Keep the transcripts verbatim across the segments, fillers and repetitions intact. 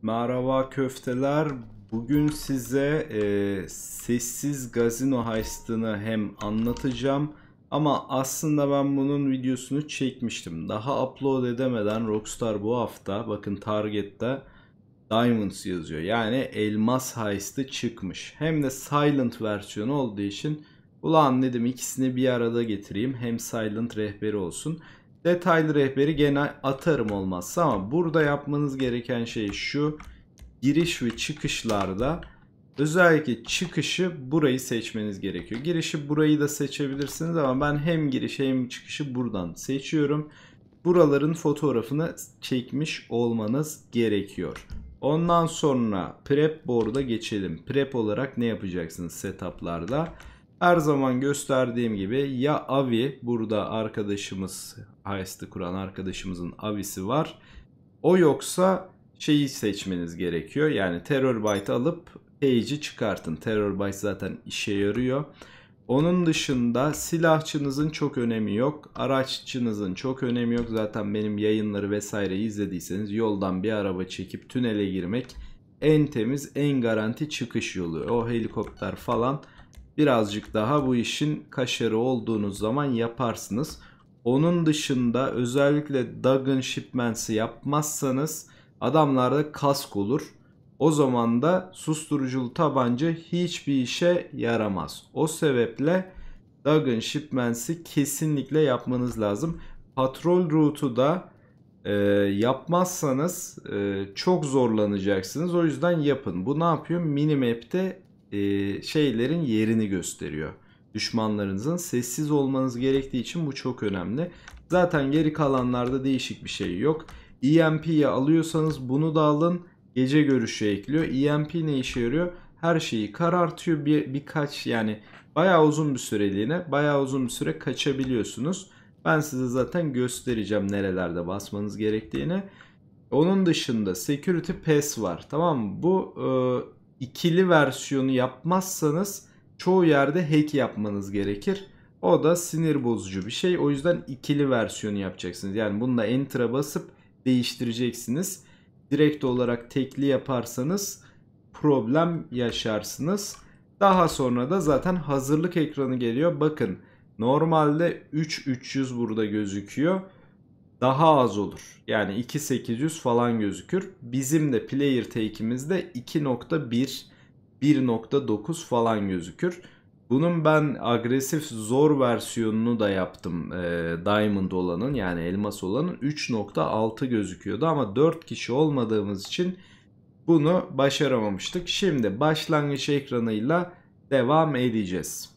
Merhaba köfteler. Bugün size e, sessiz gazino heist'ını hem anlatacağım ama aslında ben bunun videosunu çekmiştim. Daha upload edemeden Rockstar bu hafta bakın Target'te Diamonds yazıyor. Yani elmas heist'i çıkmış. Hem de silent versiyonu olduğu için ulan dedim ikisini bir arada getireyim. Hem silent rehberi olsun. Detaylı rehberi gene atarım olmazsa ama burada yapmanız gereken şey şu. Giriş ve çıkışlarda özellikle çıkışı burayı seçmeniz gerekiyor. Girişi burayı da seçebilirsiniz ama ben hem girişi hem çıkışı buradan seçiyorum. Buraların fotoğrafını çekmiş olmanız gerekiyor. Ondan sonra prep board'a geçelim. Prep olarak ne yapacaksınız setup'larda? Her zaman gösterdiğim gibi ya Avi, burada arkadaşımız, heist'i kuran arkadaşımızın Avi'si var. O yoksa şeyi seçmeniz gerekiyor. Yani Terrorbyte alıp page'i çıkartın. Terrorbyte zaten işe yarıyor. Onun dışında silahçınızın çok önemi yok. Araççınızın çok önemi yok. Zaten benim yayınları vesaire izlediyseniz yoldan bir araba çekip tünele girmek en temiz, en garanti çıkış yolu. O helikopter falan birazcık daha bu işin kaşarı olduğunuz zaman yaparsınız. Onun dışında özellikle Dagon Shipments'i yapmazsanız adamlarda kask olur. O zaman da susturuculu tabanca hiçbir işe yaramaz. O sebeple Dagon Shipments'i kesinlikle yapmanız lazım. Patrol route'u da e, yapmazsanız e, çok zorlanacaksınız. O yüzden yapın. Bu ne yapıyor? Minimap'te e, şeylerin yerini gösteriyor. Düşmanlarınızın sessiz olmanız gerektiği için bu çok önemli. Zaten geri kalanlarda değişik bir şey yok. E M P'yi alıyorsanız bunu da alın. Gece görüşü ekliyor. E M P ne işe yarıyor? Her şeyi karartıyor. Bir, birkaç yani bayağı uzun bir süreliğine bayağı uzun bir süre kaçabiliyorsunuz. Ben size zaten göstereceğim nerelerde basmanız gerektiğini. Onun dışında Security Pass var. Tamam mı? Bu e, ikili versiyonu yapmazsanız çoğu yerde hack yapmanız gerekir. O da sinir bozucu bir şey. O yüzden ikili versiyonu yapacaksınız. Yani bunu da Enter'a basıp değiştireceksiniz. Direkt olarak tekli yaparsanız problem yaşarsınız. Daha sonra da zaten hazırlık ekranı geliyor. Bakın normalde üç bin üç yüz burada gözüküyor. Daha az olur. Yani iki bin sekiz yüz falan gözükür. Bizim de player take'imizde iki nokta bir, bir nokta dokuz falan gözükür. Bunun ben agresif zor versiyonunu da yaptım. Ee, Diamond olanın yani elmas olanın üç nokta altı gözüküyordu ama dört kişi olmadığımız için bunu başaramamıştık. Şimdi başlangıç ekranıyla devam edeceğiz.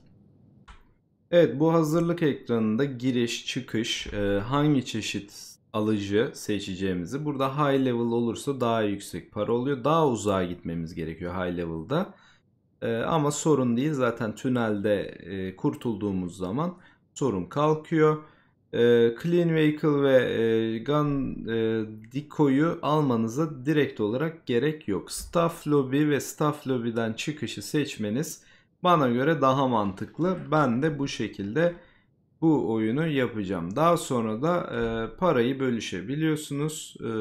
Evet, bu hazırlık ekranında giriş, çıkış, e, hangi çeşit alıcı seçeceğimizi. Burada high level olursa daha yüksek para oluyor. Daha uzağa gitmemiz gerekiyor high level'da. E, ama sorun değil. Zaten tünelde e, kurtulduğumuz zaman sorun kalkıyor. E, Clean Vehicle ve e, Gun e, Decoy'u almanıza direkt olarak gerek yok. Staff Lobby ve Staff Lobby'den çıkışı seçmeniz bana göre daha mantıklı. Ben de bu şekilde bu oyunu yapacağım. Daha sonra da e, parayı bölüşebiliyorsunuz e,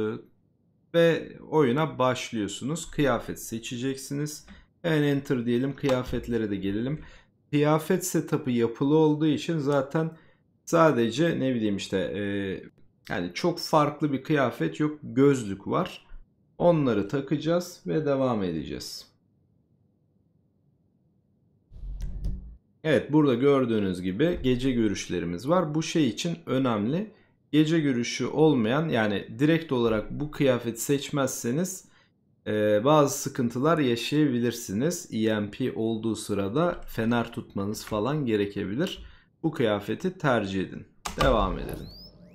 ve oyuna başlıyorsunuz. Kıyafet seçeceksiniz. En enter diyelim, kıyafetlere de gelelim. Kıyafet setup'ı yapılı olduğu için zaten sadece ne bileyim işte e, yani çok farklı bir kıyafet yok. Gözlük var. Onları takacağız ve devam edeceğiz. Evet, burada gördüğünüz gibi gece görüşlerimiz var. Bu şey için önemli. Gece görüşü olmayan yani direkt olarak bu kıyafet seçmezseniz e, bazı sıkıntılar yaşayabilirsiniz. E M P olduğu sırada fener tutmanız falan gerekebilir. Bu kıyafeti tercih edin. Devam edelim.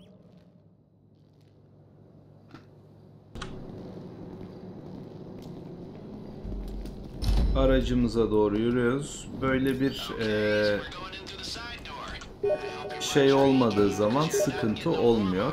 Aracımıza doğru yürüyoruz. Böyle bir e, şey olmadığı zaman sıkıntı olmuyor.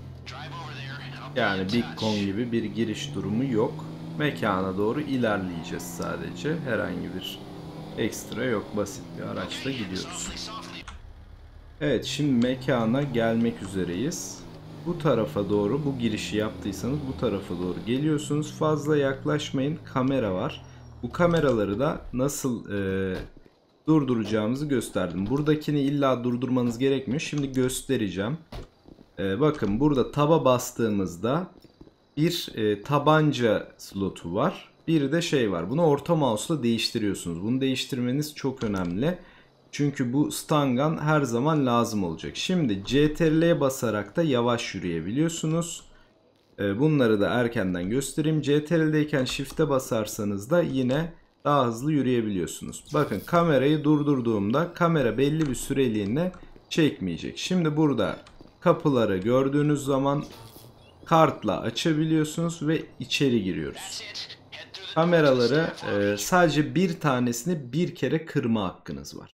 Yani Big Con gibi bir giriş durumu yok. Mekana doğru ilerleyeceğiz sadece. Herhangi bir ekstra yok. Basit bir araçla gidiyoruz. Evet, şimdi mekana gelmek üzereyiz. bu tarafa doğru, bu girişi yaptıysanız bu tarafa doğru geliyorsunuz. Fazla yaklaşmayın. Kamera var. Bu kameraları da nasıl e, durduracağımızı gösterdim. Buradakini illa durdurmanız gerekmiyor. Şimdi göstereceğim. E, bakın burada taba bastığımızda bir e, tabanca slotu var. Bir de şey var. Bunu orta mouse'la değiştiriyorsunuz. Bunu değiştirmeniz çok önemli. Çünkü bu stun gun her zaman lazım olacak. Şimdi C T R L'ye basarak da yavaş yürüyebiliyorsunuz. E, bunları da erkenden göstereyim. C T R L'deyken Shift'e basarsanız da yine daha hızlı yürüyebiliyorsunuz. Bakın kamerayı durdurduğumda kamera belli bir süreliğine çekmeyecek. Şimdi burada kapıları gördüğünüz zaman kartla açabiliyorsunuz ve içeri giriyoruz. Kameraları e, sadece bir tanesini bir kere kırma hakkınız var.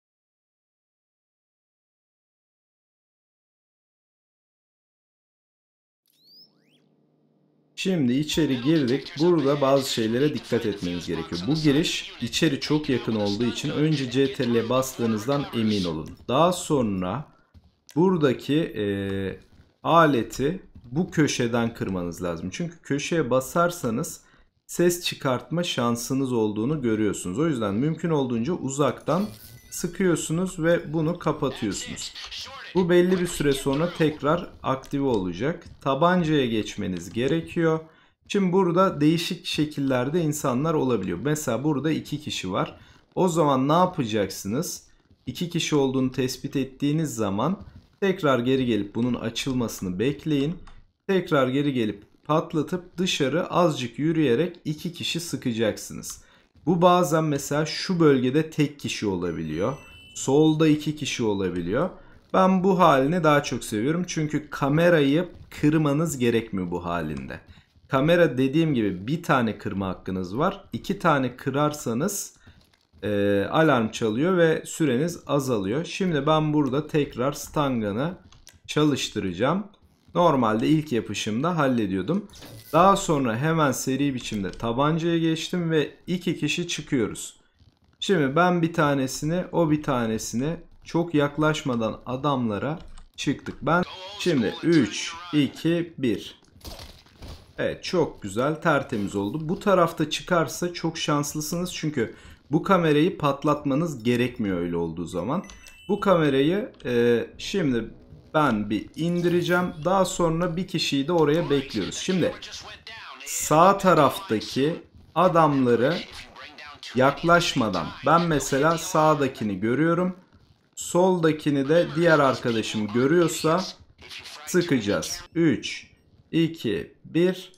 Şimdi içeri girdik. Burada bazı şeylere dikkat etmeniz gerekiyor. Bu giriş içeri çok yakın olduğu için önce C T R L'ye bastığınızdan emin olun. Daha sonra buradaki e, aleti bu köşeden kırmanız lazım. Çünkü köşeye basarsanız ses çıkartma şansınız olduğunu görüyorsunuz. O yüzden mümkün olduğunca uzaktan sıkıyorsunuz ve bunu kapatıyorsunuz. Bu belli bir süre sonra tekrar aktive olacak. Tabancaya geçmeniz gerekiyor. Şimdi burada değişik şekillerde insanlar olabiliyor. Mesela burada iki kişi var. O zaman ne yapacaksınız? İki kişi olduğunu tespit ettiğiniz zaman tekrar geri gelip bunun açılmasını bekleyin. Tekrar geri gelip patlatıp dışarı azıcık yürüyerek iki kişi sıkacaksınız. Bu bazen mesela şu bölgede tek kişi olabiliyor. Solda iki kişi olabiliyor. Ben bu halini daha çok seviyorum. Çünkü kamerayı kırmanız gerekmiyor bu halinde. Kamera dediğim gibi bir tane kırma hakkınız var. İki tane kırarsanız e, alarm çalıyor ve süreniz azalıyor. Şimdi ben burada tekrar stun gun'ı çalıştıracağım. Normalde ilk yapışımda hallediyordum. Daha sonra hemen seri biçimde tabancaya geçtim ve iki kişi çıkıyoruz. Şimdi ben bir tanesini, o bir tanesini çok yaklaşmadan adamlara çıktık. Ben şimdi üç, iki, bir. Evet, çok güzel, tertemiz oldu. Bu tarafta çıkarsa çok şanslısınız çünkü bu kamerayı patlatmanız gerekmiyor öyle olduğu zaman. Bu kamerayı e, şimdi ben bir indireceğim. Daha sonra bir kişiyi de oraya bekliyoruz. Şimdi sağ taraftaki adamları yaklaşmadan ben mesela sağdakini görüyorum. Soldakini de diğer arkadaşım görüyorsa sıkacağız. üç, iki, bir.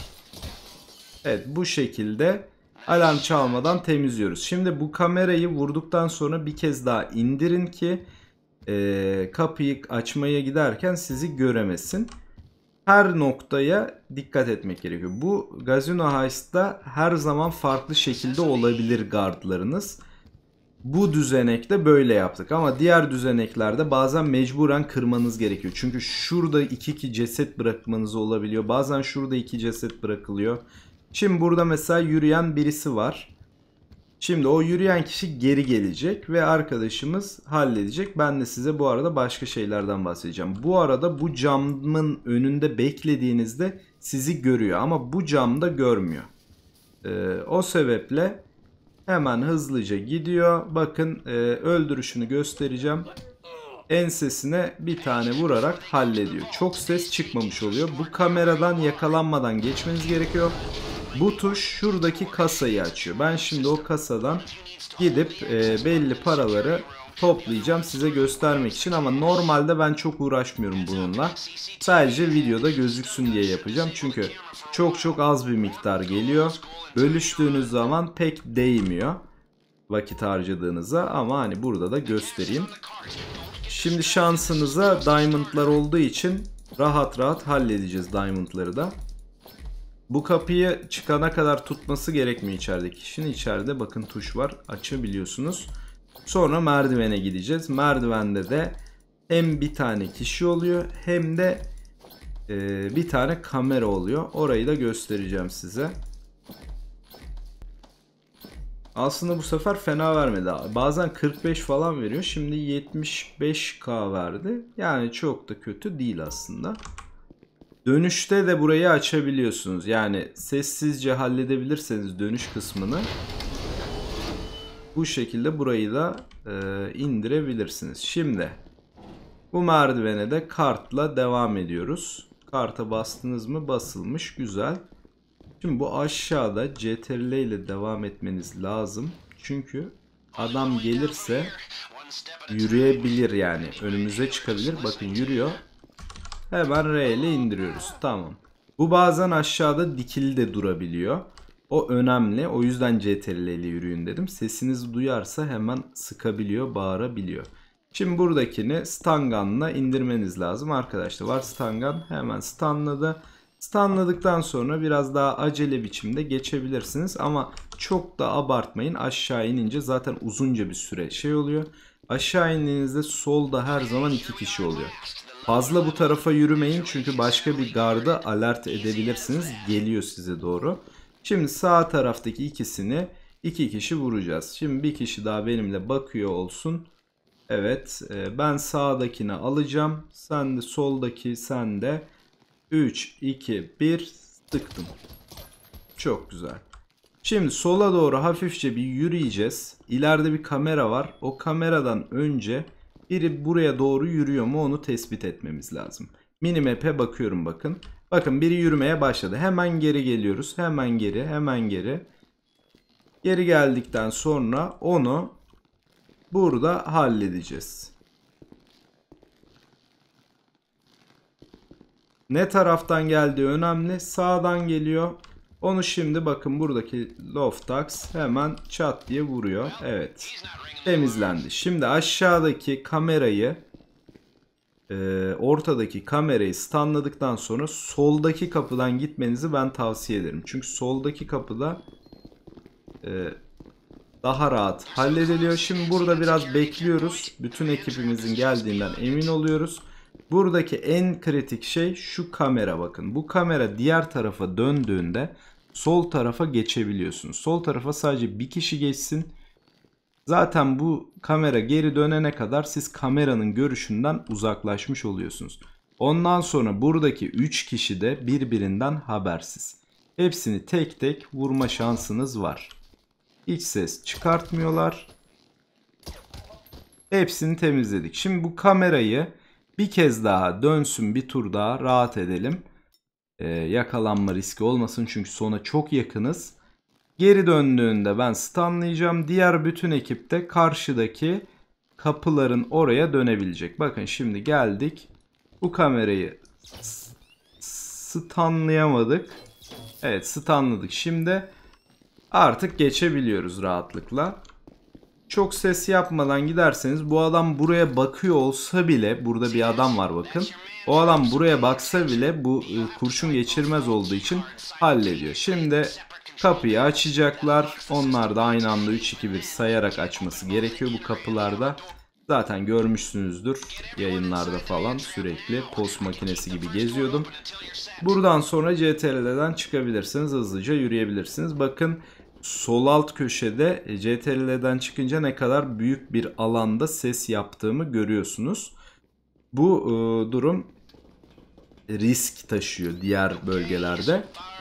Evet, bu şekilde alarm çalmadan temizliyoruz. Şimdi bu kamerayı vurduktan sonra bir kez daha indirin ki e, kapıyı açmaya giderken sizi göremesin. Her noktaya dikkat etmek gerekiyor. Bu Gazino Heist'ta her zaman farklı şekilde olabilir guardlarınız. Bu düzenekte böyle yaptık ama diğer düzeneklerde bazen mecburen kırmanız gerekiyor. Çünkü şurada iki iki ceset bırakmanız olabiliyor. Bazen şurada iki ceset bırakılıyor. Şimdi burada mesela yürüyen birisi var. Şimdi o yürüyen kişi geri gelecek ve arkadaşımız halledecek. Ben de size bu arada başka şeylerden bahsedeceğim. Bu arada bu camın önünde beklediğinizde sizi görüyor ama bu camda görmüyor. Ee, o sebeple hemen hızlıca gidiyor. Bakın e, öldürüşünü göstereceğim. Ensesine bir tane vurarak hallediyor. Çok ses çıkmamış oluyor. Bu kameradan yakalanmadan geçmeniz gerekiyor. Bu tuş şuradaki kasayı açıyor. Ben şimdi o kasadan gidip e, belli paraları toplayacağım size göstermek için. Ama normalde ben çok uğraşmıyorum bununla. Sadece videoda gözüksün diye yapacağım. Çünkü çok çok az bir miktar geliyor. Bölüştüğünüz zaman pek değmiyor vakit harcadığınıza. Ama hani burada da göstereyim. Şimdi şansınıza diamondlar olduğu için rahat rahat halledeceğiz diamondları da. Bu kapıyı çıkana kadar tutması gerekmiyor içerideki kişinin. İçeride bakın tuş var, açabiliyorsunuz. Sonra merdivene gideceğiz. Merdivende de hem bir tane kişi oluyor hem de e, bir tane kamera oluyor. Orayı da göstereceğim size. Aslında bu sefer fena vermedi. Bazen kırk beş falan veriyor. Şimdi yetmiş beş K verdi. Yani çok da kötü değil aslında. Dönüşte de burayı açabiliyorsunuz. Yani sessizce halledebilirseniz dönüş kısmını bu şekilde burayı da e, indirebilirsiniz. Şimdi bu merdivene de kartla devam ediyoruz. Karta bastınız mı? Basılmış. Güzel. Şimdi bu aşağıda C T R L ile devam etmeniz lazım. Çünkü adam gelirse yürüyebilir yani. Önümüze çıkabilir. Bakın yürüyor. Hemen R ile indiriyoruz. Tamam. Bu bazen aşağıda dikili de durabiliyor. O önemli. O yüzden C T R L ile yürüyün dedim. Sesinizi duyarsa hemen sıkabiliyor, bağırabiliyor. Şimdi buradakini stun gun'la indirmeniz lazım. Arkadaşlar var stun gun. Hemen stunladı. Stunladıktan sonra biraz daha acele biçimde geçebilirsiniz. Ama çok da abartmayın. Aşağı inince zaten uzunca bir süre şey oluyor. Aşağı indiğinizde solda her zaman iki kişi oluyor. Fazla bu tarafa yürümeyin çünkü başka bir garda alert edebilirsiniz. Geliyor size doğru. Şimdi sağ taraftaki ikisini iki kişi vuracağız. Şimdi bir kişi daha benimle bakıyor olsun. Evet, ben sağdakini alacağım. Sen de soldaki, sen de. üç, iki, bir sıktım. Çok güzel. Şimdi sola doğru hafifçe bir yürüyeceğiz. İleride bir kamera var. O kameradan önce biri buraya doğru yürüyor mu onu tespit etmemiz lazım. Minimap'e bakıyorum bakın. Bakın biri yürümeye başladı. Hemen geri geliyoruz. Hemen geri, hemen geri. Geri geldikten sonra onu burada halledeceğiz. Ne taraftan geldiği önemli. Sağdan geliyor. Onu şimdi bakın buradaki Loftax hemen çat diye vuruyor. Evet. Temizlendi. Şimdi aşağıdaki kamerayı e, ortadaki kamerayı stunladıktan sonra soldaki kapıdan gitmenizi ben tavsiye ederim. Çünkü soldaki kapıda e, daha rahat hallediliyor. Şimdi burada biraz bekliyoruz. Bütün ekibimizin geldiğinden emin oluyoruz. Buradaki en kritik şey şu kamera bakın. Bu kamera diğer tarafa döndüğünde sol tarafa geçebiliyorsunuz. Sol tarafa sadece bir kişi geçsin. Zaten bu kamera geri dönene kadar siz kameranın görüşünden uzaklaşmış oluyorsunuz. Ondan sonra buradaki üç kişi de birbirinden habersiz. Hepsini tek tek vurma şansınız var. Hiç ses çıkartmıyorlar. Hepsini temizledik. Şimdi bu kamerayı bir kez daha dönsün, bir tur daha rahat edelim. Ee, yakalanma riski olmasın çünkü sona çok yakınız. Geri döndüğünde ben stunlayacağım. Diğer bütün ekip de karşıdaki kapıların oraya dönebilecek. Bakın şimdi geldik. Bu kamerayı stunlayamadık. Evet stunladık. Şimdi artık geçebiliyoruz rahatlıkla. Çok ses yapmadan giderseniz bu adam buraya bakıyor olsa bile burada bir adam var bakın. O adam buraya baksa bile bu kurşun geçirmez olduğu için hallediyor. Şimdi kapıyı açacaklar. Onlar da aynı anda üç iki bir sayarak açması gerekiyor bu kapılarda. Zaten görmüşsünüzdür yayınlarda falan sürekli post makinesi gibi geziyordum. Buradan sonra C T R L'den çıkabilirsiniz. Hızlıca yürüyebilirsiniz. Bakın sol alt köşede C T R L'den çıkınca ne kadar büyük bir alanda ses yaptığımı görüyorsunuz. Bu e, durum risk taşıyor diğer bölgelerde.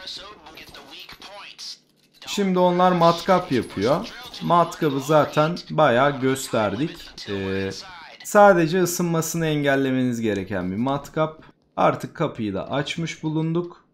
Şimdi onlar matkap yapıyor. Matkabı zaten bayağı gösterdik. Ee, sadece ısınmasını engellemeniz gereken bir matkap. Artık kapıyı da açmış bulunduk.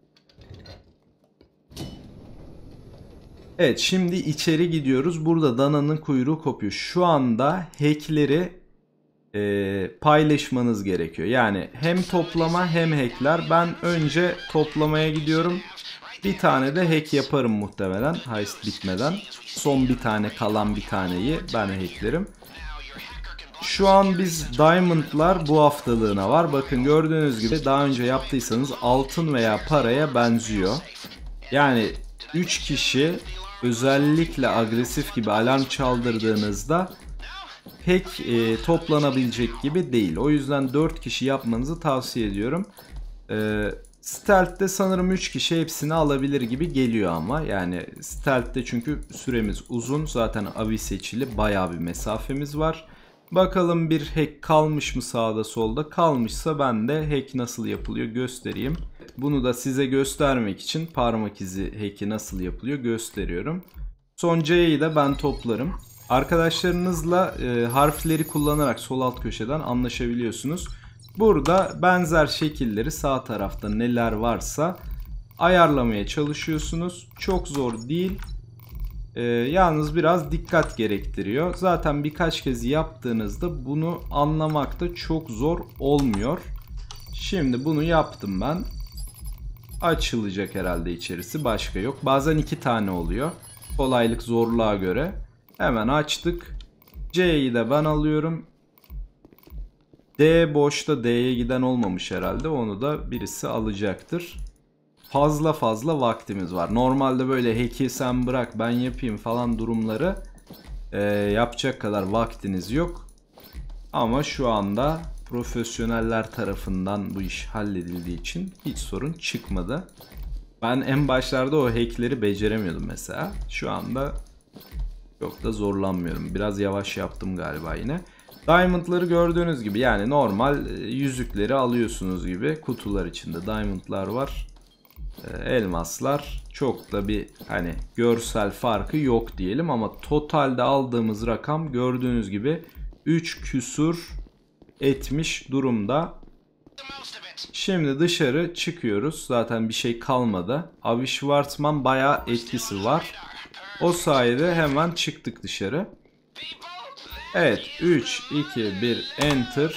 Evet şimdi içeri gidiyoruz. Burada dananın kuyruğu kopuyor. Şu anda hackleri e, paylaşmanız gerekiyor. Yani hem toplama hem hackler. Ben önce toplamaya gidiyorum. Bir tane de hack yaparım muhtemelen heist bitmeden. Son bir tane kalan bir taneyi ben hacklerim. Şu an biz Diamond'lar bu haftalığına var. Bakın gördüğünüz gibi daha önce yaptıysanız altın veya paraya benziyor. Yani üç kişi özellikle agresif gibi alarm çaldırdığınızda pek e, toplanabilecek gibi değil. O yüzden dört kişi yapmanızı tavsiye ediyorum. Eee... Stealth'te sanırım üç kişi hepsini alabilir gibi geliyor ama. Yani Stealth'te çünkü süremiz uzun. Zaten avi seçili bayağı bir mesafemiz var. Bakalım bir hack kalmış mı sağda solda? Kalmışsa ben de hack nasıl yapılıyor göstereyim. Bunu da size göstermek için parmak izi hack'i nasıl yapılıyor gösteriyorum. Son C'yi de ben toplarım. Arkadaşlarınızla e, harfleri kullanarak sol alt köşeden anlaşabiliyorsunuz. Burada benzer şekilleri sağ tarafta neler varsa ayarlamaya çalışıyorsunuz. Çok zor değil. Ee, yalnız biraz dikkat gerektiriyor. Zaten birkaç kez yaptığınızda bunu anlamakta çok zor olmuyor. Şimdi bunu yaptım ben. Açılacak herhalde içerisi. Başka yok. Bazen iki tane oluyor. Kolaylık zorluğa göre. Hemen açtık. C'yi de ben alıyorum. D boşta, D'ye giden olmamış herhalde. Onu da birisi alacaktır. Fazla fazla vaktimiz var. Normalde böyle hack'i sen bırak ben yapayım falan durumları e, yapacak kadar vaktiniz yok. Ama şu anda profesyoneller tarafından bu iş halledildiği için hiç sorun çıkmadı. Ben en başlarda o hack'leri beceremiyordum mesela. Şu anda çok da zorlanmıyorum. Biraz yavaş yaptım galiba yine. Diamond'ları gördüğünüz gibi, yani normal yüzükleri alıyorsunuz gibi kutular içinde diamond'lar var. Elmaslar çok da bir hani görsel farkı yok diyelim ama totalde aldığımız rakam gördüğünüz gibi üç küsur etmiş durumda. Şimdi dışarı çıkıyoruz. Zaten bir şey kalmadı. Avi Schwartzman bayağı etkisi var. O sayede hemen çıktık dışarı. Evet, üç, iki, bir, enter.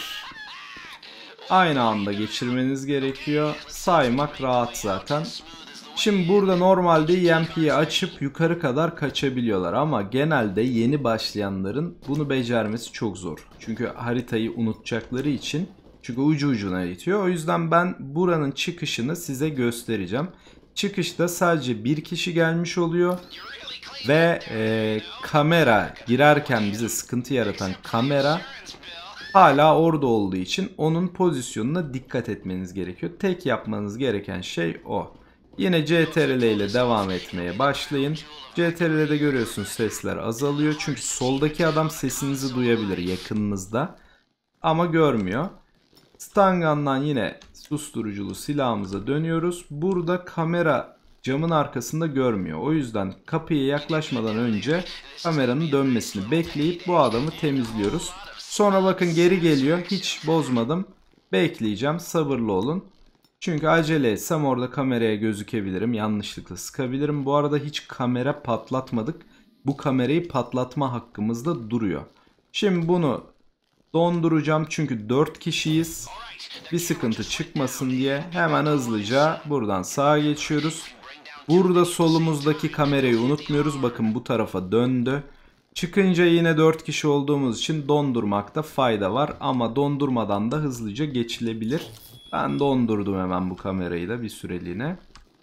Aynı anda geçirmeniz gerekiyor. Saymak rahat zaten. Şimdi burada normalde E M P'yi açıp yukarı kadar kaçabiliyorlar ama genelde yeni başlayanların bunu becermesi çok zor. Çünkü haritayı unutacakları için, çünkü ucu ucuna itiyor. O yüzden ben buranın çıkışını size göstereceğim. Çıkışta sadece bir kişi gelmiş oluyor ve e, kamera girerken bize sıkıntı yaratan kamera hala orada olduğu için onun pozisyonuna dikkat etmeniz gerekiyor. Tek yapmanız gereken şey o. Yine C T R L ile devam etmeye başlayın. C T R L'de görüyorsunuz sesler azalıyor. Çünkü soldaki adam sesinizi duyabilir yakınınızda. Ama görmüyor. Stun Gun'dan yine susturuculu silahımıza dönüyoruz. Burada kamera camın arkasında görmüyor. O yüzden kapıya yaklaşmadan önce kameranın dönmesini bekleyip bu adamı temizliyoruz. Sonra bakın geri geliyor. Hiç bozmadım. Bekleyeceğim. Sabırlı olun. Çünkü acele etsem orada kameraya gözükebilirim. Yanlışlıkla sıkabilirim. Bu arada hiç kamera patlatmadık. Bu kamerayı patlatma hakkımızda duruyor. Şimdi bunu donduracağım. Çünkü dört kişiyiz. Bir sıkıntı çıkmasın diye hemen hızlıca buradan sağa geçiyoruz. Burada solumuzdaki kamerayı unutmuyoruz. Bakın bu tarafa döndü. Çıkınca yine dört kişi olduğumuz için dondurmakta fayda var. Ama dondurmadan da hızlıca geçilebilir. Ben dondurdum hemen bu kamerayı da bir süreliğine.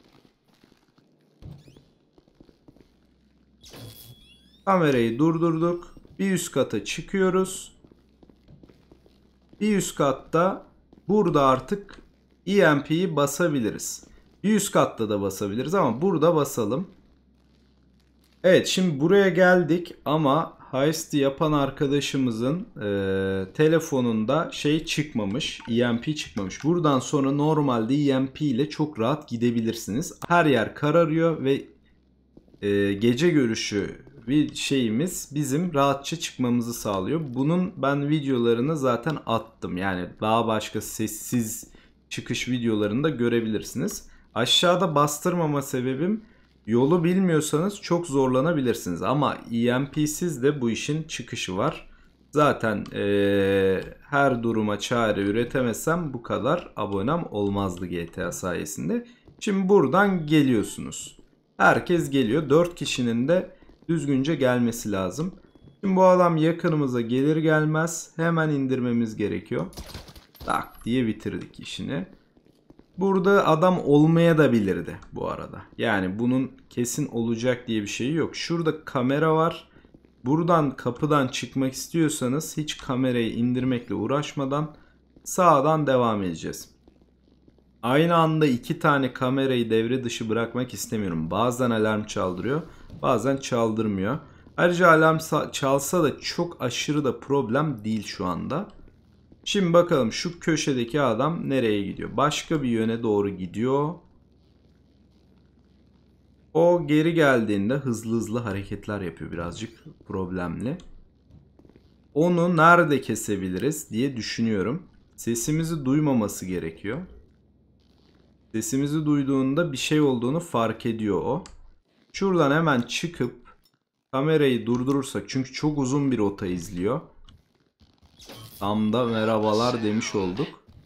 Kamerayı durdurduk. Bir üst kata çıkıyoruz. Bir üst katta burada artık E M P'yi basabiliriz. Bir üst katta da basabiliriz ama burada basalım. Evet, şimdi buraya geldik ama heist'i yapan arkadaşımızın e, telefonunda şey çıkmamış, E M P çıkmamış. Buradan sonra normalde E M P ile çok rahat gidebilirsiniz. Her yer kararıyor ve e, gece görüşü bir şeyimiz bizim rahatça çıkmamızı sağlıyor. Bunun ben videolarını zaten attım. Yani daha başka sessiz çıkış videolarını da görebilirsiniz. Aşağıda bastırmama sebebim, yolu bilmiyorsanız çok zorlanabilirsiniz. Ama E M P'siz de bu işin çıkışı var. Zaten ee, her duruma çare üretemesem bu kadar abonem olmazdı G T A sayesinde. Şimdi buradan geliyorsunuz. Herkes geliyor. dört kişinin de düzgünce gelmesi lazım. Şimdi bu adam yakınımıza gelir gelmez hemen indirmemiz gerekiyor. Tak diye bitirdik işini. Burada adam olmaya da bilirdi bu arada. Yani bunun kesin olacak diye bir şey yok. Şurada kamera var. Buradan kapıdan çıkmak istiyorsanız hiç kamerayı indirmekle uğraşmadan sağdan devam edeceğiz. Aynı anda iki tane kamerayı devre dışı bırakmak istemiyorum. Bazen alarm çaldırıyor, bazen çaldırmıyor. Ayrıca alarm çalsa da çok aşırı da problem değil şu anda. Şimdi bakalım şu köşedeki adam nereye gidiyor? Başka bir yöne doğru gidiyor. O geri geldiğinde hızlı hızlı hareketler yapıyor, birazcık problemli. Onu nerede kesebiliriz diye düşünüyorum. Sesimizi duymaması gerekiyor. Sesimizi duyduğunda bir şey olduğunu fark ediyor o. Şuradan hemen çıkıp kamerayı durdurursak, çünkü çok uzun bir rota izliyor. Tam da merhabalar demiş olduk.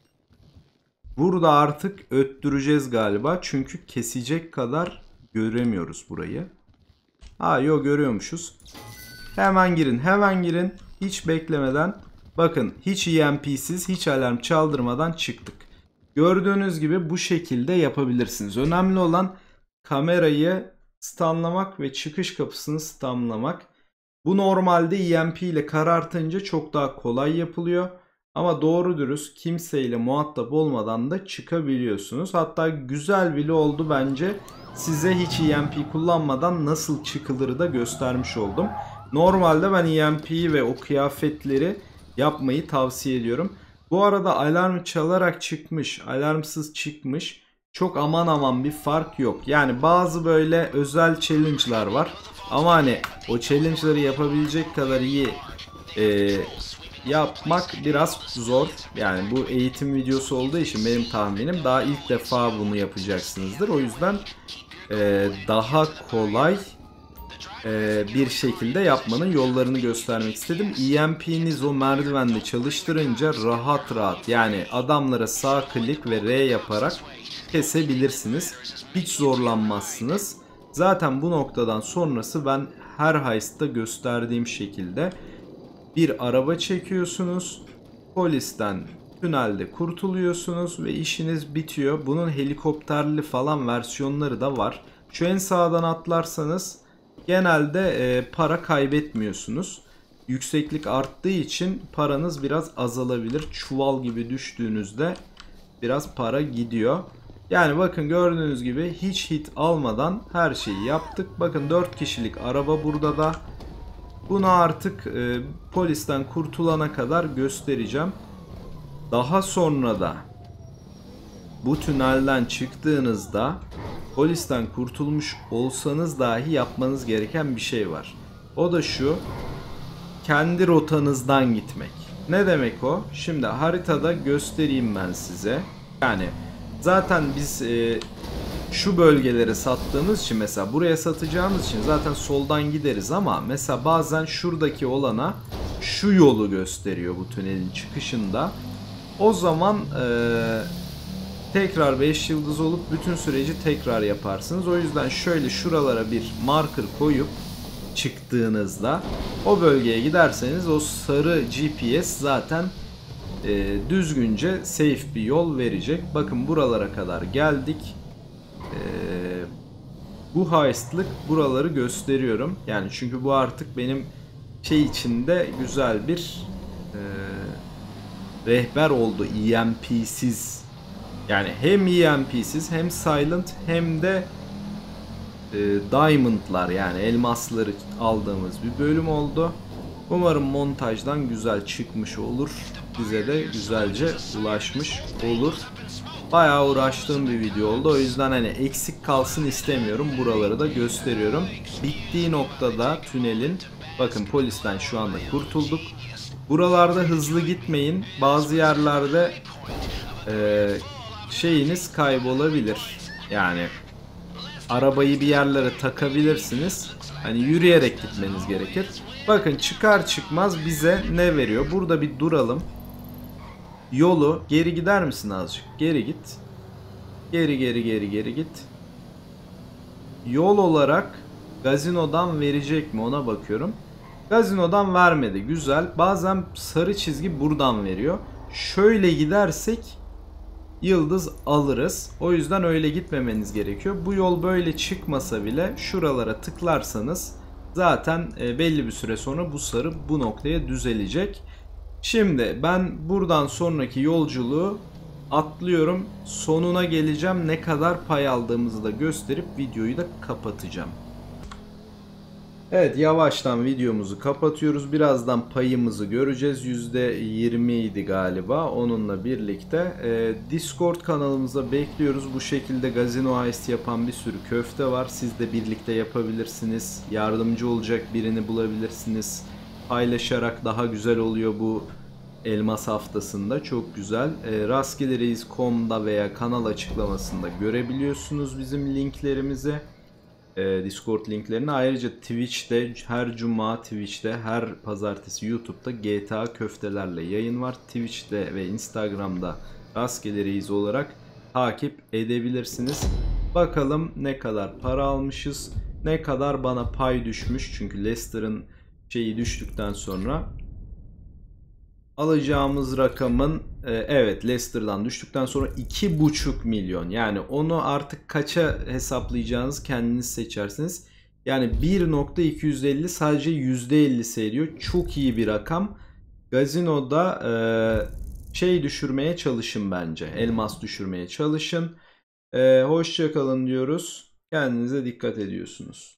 Burada artık öttüreceğiz galiba, çünkü kesecek kadar göremiyoruz burayı. Ha yok, görüyormuşuz. Hemen girin, hemen girin. Hiç beklemeden. Bakın, hiç E M P'siz, hiç alarm çaldırmadan çıktık. Gördüğünüz gibi bu şekilde yapabilirsiniz. Önemli olan kamerayı stunlamak ve çıkış kapısını stunlamak. Bu normalde E M P ile karartınca çok daha kolay yapılıyor. Ama doğru dürüst kimseyle muhatap olmadan da çıkabiliyorsunuz. Hatta güzel bile oldu bence. Size hiç E M P kullanmadan nasıl çıkılırı da göstermiş oldum. Normalde ben E M P'yi ve o kıyafetleri yapmayı tavsiye ediyorum. Bu arada alarm çalarak çıkmış, alarmsız çıkmış. Çok aman aman bir fark yok. Yani bazı böyle özel challenge'lar var. Ama hani o challenge'ları yapabilecek kadar iyi e, yapmak biraz zor. Yani bu eğitim videosu olduğu için benim tahminim daha ilk defa bunu yapacaksınızdır. O yüzden e, daha kolay e, bir şekilde yapmanın yollarını göstermek istedim. E M P'niz o merdivende çalıştırınca rahat rahat, yani adamlara sağ klik ve R yaparak kesebilirsiniz. Hiç zorlanmazsınız. Zaten bu noktadan sonrası ben her heist'ta gösterdiğim şekilde bir araba çekiyorsunuz. Polisten tünelde kurtuluyorsunuz ve işiniz bitiyor. Bunun helikopterli falan versiyonları da var. Şu en sağdan atlarsanız genelde e, para kaybetmiyorsunuz. Yükseklik arttığı için paranız biraz azalabilir. Çuval gibi düştüğünüzde biraz para gidiyor. Yani bakın, gördüğünüz gibi hiç hit almadan her şeyi yaptık. Bakın, dört kişilik araba burada da. Bunu artık e, polisten kurtulana kadar göstereceğim. Daha sonra da bu tünelden çıktığınızda polisten kurtulmuş olsanız dahi yapmanız gereken bir şey var. O da şu: kendi rotanızdan gitmek. Ne demek o? Şimdi haritada göstereyim ben size. Yani zaten biz e, şu bölgelere sattığımız için, mesela buraya satacağımız için zaten soldan gideriz, ama mesela bazen şuradaki olana şu yolu gösteriyor bu tünelin çıkışında. O zaman e, tekrar beş yıldız olup bütün süreci tekrar yaparsınız. O yüzden şöyle şuralara bir marker koyup çıktığınızda o bölgeye giderseniz o sarı G P S zaten e, düzgünce safe bir yol verecek. Bakın, buralara kadar geldik. E, bu heist'lık buraları gösteriyorum. Yani çünkü bu artık benim şey içinde güzel bir e, rehber oldu. E M P'siz. Yani hem E M P'siz hem silent hem de e, diamondlar, yani elmasları aldığımız bir bölüm oldu. Umarım montajdan güzel çıkmış olur. Bize de güzelce ulaşmış olur. Bayağı uğraştığım bir video oldu. O yüzden hani eksik kalsın istemiyorum. Buraları da gösteriyorum. Bittiği noktada tünelin, bakın polisten şu anda kurtulduk. Buralarda hızlı gitmeyin. Bazı yerlerde e, şeyiniz kaybolabilir. Yani arabayı bir yerlere takabilirsiniz. Hani yürüyerek gitmeniz gerekir. Bakın, çıkar çıkmaz bize ne veriyor? Burada bir duralım. Yolu geri gider misin azıcık? Geri git. Geri geri geri geri git. Yol olarak gazinodan verecek mi, ona bakıyorum. Gazinodan vermedi. Güzel. Bazen sarı çizgi buradan veriyor. Şöyle gidersek yıldız alırız. O yüzden öyle gitmemeniz gerekiyor. Bu yol böyle çıkmasa bile şuralara tıklarsanız zaten belli bir süre sonra bu sarı bu noktaya düzelecek. Şimdi ben buradan sonraki yolculuğu atlıyorum. Sonuna geleceğim. Ne kadar pay aldığımızı da gösterip videoyu da kapatacağım. Evet, yavaştan videomuzu kapatıyoruz. Birazdan payımızı göreceğiz. yüzde yirmi idi galiba. Onunla birlikte Ee, Discord kanalımıza bekliyoruz. Bu şekilde Gazino Heist yapan bir sürü köfte var. Siz de birlikte yapabilirsiniz. Yardımcı olacak birini bulabilirsiniz. Paylaşarak daha güzel oluyor bu Elmas haftasında. Çok güzel. Ee, rastgelereyiz nokta com'da veya kanal açıklamasında görebiliyorsunuz bizim linklerimizi. e, Discord linklerini. Ayrıca Twitch'te her cuma, Twitch'te her pazartesi YouTube'da G T A köftelerle yayın var. Twitch'te ve Instagram'da Rastgele Reis olarak takip edebilirsiniz. Bakalım ne kadar para almışız, ne kadar bana pay düşmüş. Çünkü Leicester'ın şeyi düştükten sonra alacağımız rakamın e, evet Leicester'dan düştükten sonra iki buçuk milyon, yani onu artık kaça hesaplayacağınız kendiniz seçersiniz. Yani bir nokta iki yüz elli sadece yüzde ellisi ediyor. Çok iyi bir rakam. Gazino'da e, şey düşürmeye çalışın bence. Elmas düşürmeye çalışın. E, hoşça kalın diyoruz. Kendinize dikkat ediyorsunuz.